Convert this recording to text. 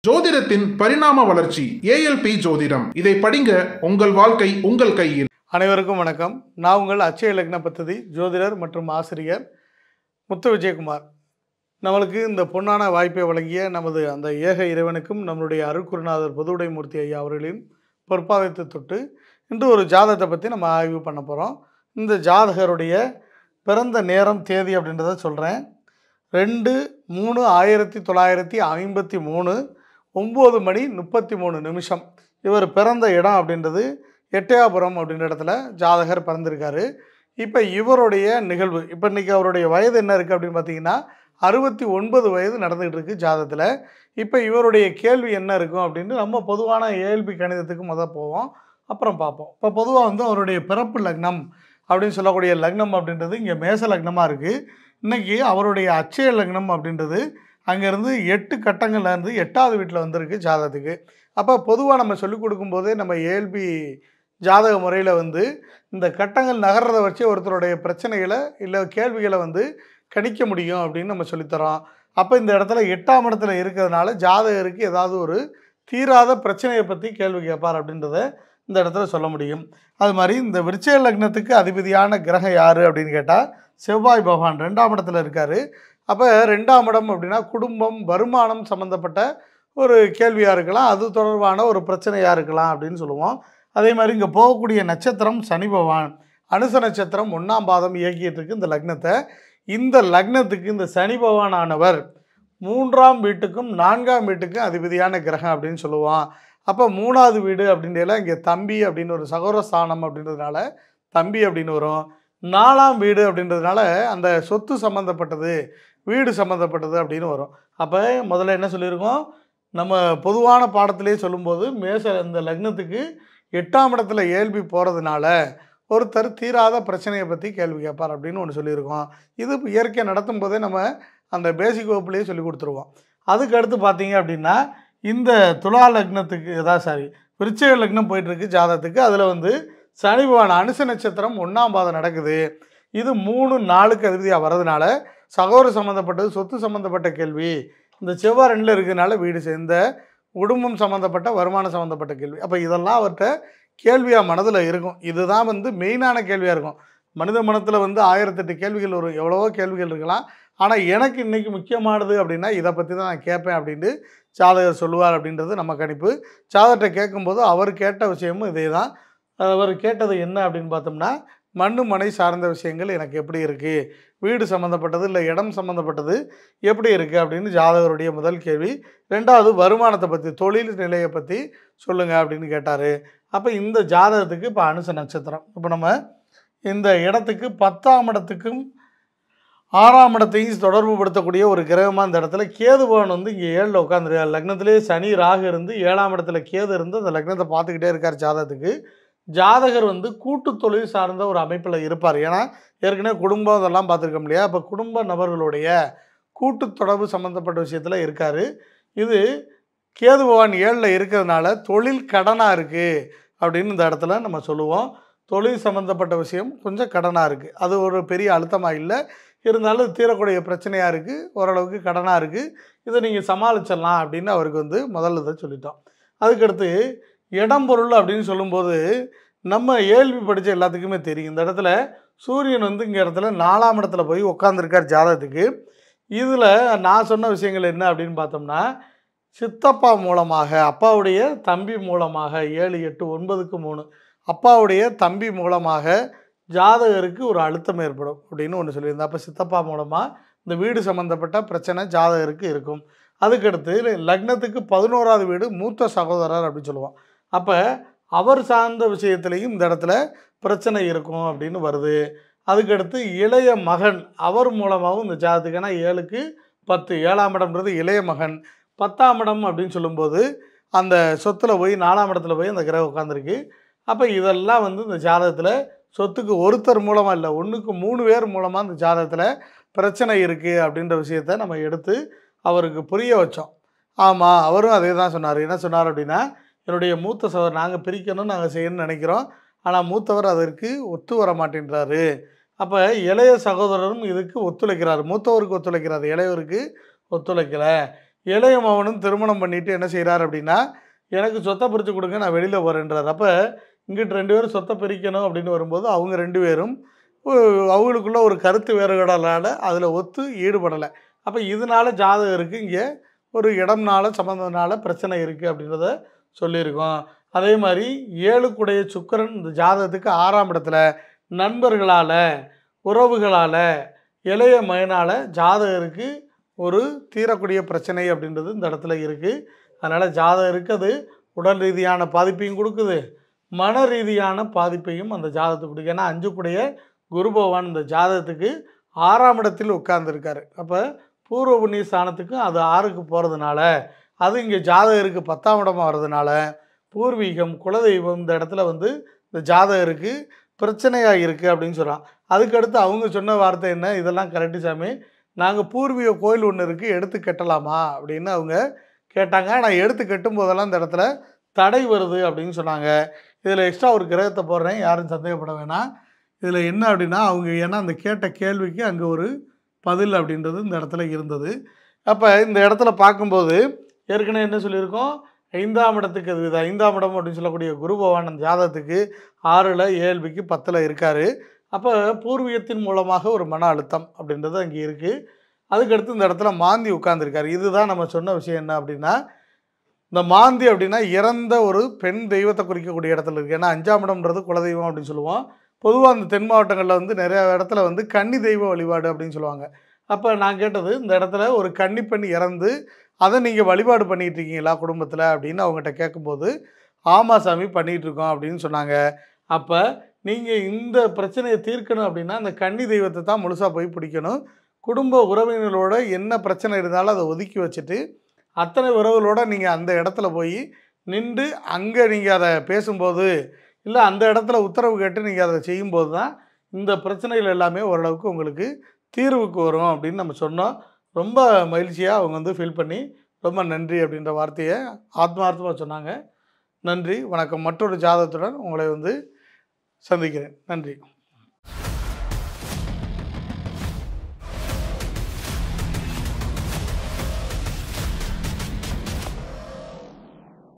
ஜோதிடத்தின் பரிணாம வளர்ச்சி ஏஎல்பி ஜோதிடம். இதை படிங்க, உங்கள் வாழ்க்கை உங்கள் கையில். அனைவருக்கும் வணக்கம். நான் உங்கள் அச்சய லக்ன பத்ததி ஜோதிடர் மற்றும் ஆசிரியர் முத்து விஜயகுமார். நம்மளுக்கு இந்த பொன்னான வாய்ப்பை வழங்கிய நமது அந்த ஏக இறைவனுக்கும் நம்மளுடைய அருட்குருநாதர் பொதுவுடைமூர்த்தி ஐயா அவர்களின் பொற்பாதத்தை தொட்டு இன்று ஒரு ஜாதகத்தை பற்றி நம்ம ஆய்வு பண்ண போகிறோம். இந்த ஜாதகருடைய பிறந்த நேரம் தேதி அப்படின்றத சொல்கிறேன். 2/3/1953 9 மணி 33 நிமிஷம். இவர் பிறந்த இடம் அப்படின்றது எட்டயாபுரம் அப்படின்ற இடத்துல ஜாதகர் பிறந்திருக்காரு. இப்போ இவருடைய நிகழ்வு, இப்போ இன்றைக்கி அவருடைய வயது என்ன இருக்குது அப்படின்னு பார்த்தீங்கன்னா 69 வயது நடந்துகிட்டு இருக்குது ஜாதகத்தில். இப்போ இவருடைய கேள்வி என்ன இருக்கும் அப்படின்னு நம்ம பொதுவான ஏஎல்பி கணிதத்துக்கு போவோம், அப்புறம் பார்ப்போம். இப்போ பொதுவாக அவருடைய பிறப்பு லக்னம் அப்படின்னு சொல்லக்கூடிய லக்னம் அப்படின்றது இங்கே மேச லக்னமாக இருக்குது. இன்றைக்கி அவருடைய அச்சய லக்னம் அப்படின்றது அங்கேருந்து 8 கட்டங்கள்லேருந்து 8வது வீட்டில் வந்திருக்கு ஜாதகத்துக்கு. அப்போ பொதுவாக நம்ம சொல்லிக் கொடுக்கும்போதே நம்ம ஏஎல்பி ஜாதக முறையில் இந்த கட்டங்கள் நகர்றதை வச்சு ஒருத்தருடைய பிரச்சனைகளை இல்லை கேள்விகளை கணிக்க முடியும் அப்படின்னு நம்ம சொல்லித்தரோம். அப்போ இந்த இடத்துல 8ஆம் இடத்துல இருக்கிறதுனால ஜாதகருக்கு ஏதாவது ஒரு தீராத பிரச்சனையை பற்றி கேள்வி கேட்பார் அப்படின்றத இந்த இடத்துல சொல்ல முடியும். அது மாதிரி இந்த விருச்சிக லக்னத்துக்கு அதிபதியான கிரகம் யார் அப்படின்னு கேட்டால் செவ்வாய் பகவான் 2ஆம் இடத்துல இருக்கார். அப்போ 2ஆம் இடம் அப்படின்னா குடும்பம், வருமானம் சம்மந்தப்பட்ட ஒரு கேள்வியாக இருக்கலாம், அது தொடர்பான ஒரு பிரச்சனையாக இருக்கலாம் அப்படின்னு சொல்லுவோம். அதே மாதிரி இங்கே போகக்கூடிய நட்சத்திரம் சனி பகவான், அனுச நட்சத்திரம் 1ஆம் பாதம் இயக்கிட்டு இருக்கு இந்த லக்னத்தை. இந்த லக்னத்துக்கு இந்த சனி பகவான் ஆனவர் 3ஆம் வீட்டுக்கும் 4ஆம் வீட்டுக்கும் அதிபதியான கிரகம் அப்படின்னு சொல்லுவோம். அப்போ 3வது வீடு அப்படின்றதுல இங்கே தம்பி அப்படின்னு ஒரு சகோதர ஸ்தானம் அப்படின்றதுனால தம்பி அப்படின்னு வரும். 4ஆம் வீடு அப்படின்றதுனால அந்த சொத்து சம்மந்தப்பட்டது, வீடு சம்மந்தப்பட்டது அப்படின்னு வரும். அப்போ முதல்ல என்ன சொல்லியிருக்கோம், நம்ம பொதுவான பாடத்திலே சொல்லும்போது இந்த லக்னத்துக்கு 8ஆம் இடத்துல ஏஎல்பி போகிறதுனால ஒருத்தர் தீராத பிரச்சனையை பற்றி கேள்வி கேட்பார் அப்படின்னு ஒன்று சொல்லியிருக்கோம். இது இயற்கை நடத்தும் போதே நம்ம அந்த பேசிக் வகுப்புலேயே சொல்லி கொடுத்துருவோம். அதுக்கு அடுத்து பார்த்தீங்க அப்படின்னா இந்த துலா லக்னத்துக்கு விருச்சிக லக்னம் போயிட்டுருக்கு ஜாதகத்துக்கு. அதில் சனி பகவான் அனுச நட்சத்திரம் 1ஆம் பாதம் நடக்குது. இது 3-4க்கு அதிபதியாக வர்றதுனால சகோதர சம்மந்தப்பட்டது, சொத்து சம்மந்தப்பட்ட கேள்வி. இந்த செவ்வாய் 2ல் இருக்கிறதுனால வீடு சேர்ந்த குடும்பம் சம்மந்தப்பட்ட, வருமானம் சம்மந்தப்பட்ட கேள்வி. அப்போ இதெல்லாம் அவர்கிட்ட கேள்வியாக மனதில் இருக்கும். இதுதான் மெயினான கேள்வியாக இருக்கும். மனித மனத்தில் 1008 கேள்விகள் வரும், எவ்வளவோ கேள்விகள் இருக்கலாம். ஆனால் எனக்கு இன்றைக்கி முக்கியமானது அப்படின்னா இதை பற்றி தான் நான் கேட்பேன் அப்படின்னு ஜாதகர் சொல்லுவார் அப்படின்றது நம்ம கணிப்பு. ஜாதகத்தை கேட்கும்போது அவர் கேட்ட விஷயமும் இதே தான். அவர் கேட்டது என்ன அப்படின்னு பார்த்தோம்னா, மண்ணு மனை சார்ந்த விஷயங்கள் எனக்கு எப்படி இருக்குது, வீடு சம்மந்தப்பட்டது இல்லை இடம் சம்மந்தப்பட்டது எப்படி இருக்குது அப்படின்னு ஜாதகருடைய முதல் கேள்வி. 2வது வருமானத்தை பற்றி, தொழில் நிலையை பற்றி சொல்லுங்கள் அப்படின்னு கேட்டார். அப்போ இந்த ஜாதகத்துக்கு இப்போ அனுச நட்சத்திரம். இப்போ நம்ம இந்த இடத்துக்கு 10ஆம் இடத்துக்கும் 6ஆம் இடத்தையும் தொடர்பு படுத்தக்கூடிய ஒரு கிரகமாக இந்த இடத்துல கேது பகவான் இங்கே 7ல் உட்காந்துருக்கார். லக்னத்திலே சனி ராகு இருந்து 7ஆம் இடத்துல கேது இருந்து அந்த லக்னத்தை பார்த்துக்கிட்டே இருக்கார் ஜாதகத்துக்கு. ஜாதகர் கூட்டு தொழில் சார்ந்த ஒரு அமைப்பில் இருப்பார். ஏன்னா ஏற்கனவே குடும்பம் அதெல்லாம் பார்த்துருக்கோம் இல்லையா. அப்போ குடும்ப நபர்களுடைய கூட்டு தொடர்பு சம்மந்தப்பட்ட விஷயத்தில் இருக்கார். இது கேது பகவான் 7ல் இருக்கிறதுனால தொழில் கடனாக இருக்குது அப்படின்னு இந்த இடத்துல நம்ம சொல்லுவோம். தொழில் சம்மந்தப்பட்ட விஷயம் கொஞ்சம் கடனாக இருக்குது, அது ஒரு பெரிய அழுத்தமாக இல்லை, இருந்தாலும் தீரக்கூடிய பிரச்சனையாக இருக்குது, ஓரளவுக்கு கடனாக இருக்குது, இதை நீங்கள் சமாளிச்சிடலாம் அப்படின்னு அவருக்கு முதல்ல இதை சொல்லிட்டோம். அதுக்கடுத்து இடம் பொருள் அப்படின்னு சொல்லும்போது நம்ம ஏஎல்பி படித்த எல்லாத்துக்குமே தெரியும். இந்த இடத்துல சூரியன் இங்கே இடத்துல 4ஆம் இடத்துல போய் உட்காந்துருக்கார் ஜாதகத்துக்கு. இதில் நான் சொன்ன விஷயங்கள் என்ன அப்படின்னு பார்த்தோம்னா, சித்தப்பா மூலமாக, அப்பாவுடைய தம்பி மூலமாக 7, 8, 9க்கு 3 அப்பாவுடைய தம்பி மூலமாக ஜாதகருக்கு ஒரு அழுத்தம் ஏற்படும் அப்படின்னு ஒன்று சொல்லியிருந்தேன். அப்போ சித்தப்பா மூலமாக இந்த வீடு சம்மந்தப்பட்ட பிரச்சனை ஜாதகருக்கு இருக்கும். அதுக்கடுத்து லக்னத்துக்கு 11வது வீடு மூத்த சகோதரர் அப்படின்னு சொல்லுவோம். அப்போ அவர் சார்ந்த விஷயத்துலேயும் இந்த இடத்துல பிரச்சனை இருக்கும் அப்படின்னு வருது. அதுக்கடுத்து இளைய மகன், அவர் மூலமாகவும் இந்த ஜாதகத்துக்கு, ஏன்னா 7க்கு 10, 7ஆம் இடம்ன்றது இளைய மகன். 10ஆம் இடம் அப்படின்னு சொல்லும்போது அந்த சொத்தில் போய் 4ஆம் இடத்துல போய் அந்த கிரகம் உட்காந்துருக்கு. அப்போ இதெல்லாம் இந்த ஜாதகத்தில் சொத்துக்கு ஒருத்தர் மூலமாக இல்லை, 1க்கு 3 பேர் மூலமாக இந்த ஜாதகத்தில் பிரச்சனை இருக்குது அப்படின்ற விஷயத்த நம்ம எடுத்து அவருக்கு புரிய வச்சோம். ஆமாம், அவரும் அதே தான் சொன்னார். என்ன சொன்னார் அப்படின்னா, என்னுடைய மூத்த சகோதரர் நாங்கள் பிரிக்கணும்னு நாங்கள் செய்யணும்னு நினைக்கிறோம், ஆனால் மூத்தவர் அதற்கு ஒத்து வர மாட்டேன்றாரு. அப்போ இளைய சகோதரரும் இதுக்கு ஒத்துழைக்கிறார், மூத்தவருக்கு ஒத்துழைக்கிறார், இளையவருக்கு ஒத்துழைக்கலை. இளைய மகனும் திருமணம் பண்ணிட்டு என்ன செய்கிறார் அப்படின்னா, எனக்கு சொத்தை பிரித்து கொடுங்க, நான் வெளியில் போகிறேன்றார். அப்போ இங்கிட்டு 2 பேரும் சொத்தை பிரிக்கணும் அப்படின்னு வரும்போது அவங்க 2 பேரும் அவங்களுக்குள்ள ஒரு கருத்து வேறுபாடால் அதில் ஒத்து ஈடுபடலை. அப்போ இதனால ஜாதகருக்கு இங்கே ஒரு இடம்னால சம்மந்தனால பிரச்சனை இருக்குது அப்படின்றத சொல்லியிருக்கோம். அதே மாதிரி 7க்குடைய சுக்கிரன் இந்த ஜாதகத்துக்கு 6ஆம் இடத்துல நண்பர்களால், உறவுகளால், இளைய மகனால் ஜாதகருக்கு ஒரு தீரக்கூடிய பிரச்சனை அப்படின்றது இந்த இடத்துல இருக்குது. அதனால் ஜாதகருக்கு அது உடல் ரீதியான பாதிப்பையும் கொடுக்குது, மன ரீதியான பாதிப்பையும் அந்த ஜாதகத்துக்கு கொடுக்குது. ஏன்னா 5க்குடைய குரு பகவான் இந்த ஜாதகத்துக்கு 6ஆம் இடத்தில் உட்கார்ந்துருக்காரு. அப்போ பூர்வ புண்ணிய ஸ்தானத்துக்கு அது 6க்கு போகிறதுனால, அது இங்கே ஜாதகருக்கு 10ஆம் இடமாக வர்றதுனால பூர்வீகம், குலதெய்வம் இந்த இடத்துல இந்த ஜாதகருக்கு பிரச்சனையாக இருக்குது அப்படின்னு சொல்கிறான். அதுக்கடுத்து அவங்க சொன்ன வார்த்தை என்ன, இதெல்லாம் கரெக்டு சாமி, நாங்கள் பூர்வீக கோயில் ஒன்று இருக்குது, எடுத்து கட்டலாமா அப்படின்னு அவங்க கேட்டாங்க. நான் எடுத்து கட்டும் போதெல்லாம் இந்த இடத்துல தடை வருது அப்படின்னு சொன்னாங்க. இதில் எக்ஸ்ட்ரா ஒரு கிரகத்தை போடுறேன், யாரும் சந்தேகப்பட வேணாம். இதில் என்ன அப்படின்னா, அவங்க ஏன்னா அந்த கேட்ட கேள்விக்கு அங்கே ஒரு பதில் அப்படின்றது இந்த இடத்துல இருந்தது. அப்போ இந்த இடத்துல பார்க்கும்போது ஏற்கனவே என்ன சொல்லியிருக்கோம், 5ஆம் இடத்துக்கு அது 5ஆம் இடம் அப்படின்னு சொல்லக்கூடிய குரு பகவான் அந்த ஜாதகத்துக்கு 6ல், ஏஎல்பிக்கு 10ல் இருக்கார். அப்போ பூர்வீகத்தின் மூலமாக ஒரு மன அழுத்தம் அப்படின்றது அங்கே இருக்குது. அதுக்கடுத்து இந்த இடத்துல மாந்தி உட்கார்ந்துருக்காரு. இதுதான் நம்ம சொன்ன விஷயம் என்ன அப்படின்னா, இந்த மாந்தி அப்படின்னா இறந்த ஒரு பெண் தெய்வத்தை குறிக்கக்கூடிய இடத்துல இருக்குது. ஏன்னா 5ஆம் இடம்ன்றது குலதெய்வம் அப்படின்னு சொல்லுவோம். பொதுவாக இந்த தென் மாவட்டங்களில் நிறைய இடத்துல கன்னி தெய்வ வழிபாடு அப்படின்னு சொல்லுவாங்க. அப்போ நான் கேட்டது, இந்த இடத்துல ஒரு கன்னி பெண் இறந்து அதை நீங்கள் வழிபாடு பண்ணிகிட்டு இருக்கீங்களா குடும்பத்தில் அப்படின்னு அவங்ககிட்ட கேட்கும்போது, ஆமாம் சாமி பண்ணிகிட்ருக்கோம் அப்படின்னு சொன்னாங்க. அப்போ நீங்கள் இந்த பிரச்சனையை தீர்க்கணும் அப்படின்னா அந்த கன்னி தெய்வத்தை தான் முழுசாக போய் பிடிக்கணும். குடும்ப உறவினர்களோட என்ன பிரச்சனை இருந்தாலும் அதை ஒதுக்கி வச்சுட்டு அத்தனை உறவுகளோடு நீங்கள் அந்த இடத்துல போய் நின்று அங்கே நீங்கள் அதை பேசும்போது, இல்லை அந்த இடத்துல உத்தரவு கேட்டு நீங்கள் அதை செய்யும்போது தான் இந்த பிரச்சனைகள் எல்லாமே ஓரளவுக்கு உங்களுக்கு தீர்வுக்கு வரும் அப்படின்னு நம்ம சொன்னோம். ரொம்ப மகிழ்ச்சியாக அவங்க ஃபீல் பண்ணி ரொம்ப நன்றி அப்படின்ற வார்த்தையை ஆத்மார்த்தமாக சொன்னாங்க. நன்றி, வணக்கம். மற்றொரு ஜாதகத்துடன் உங்களை சந்திக்கிறேன். நன்றி.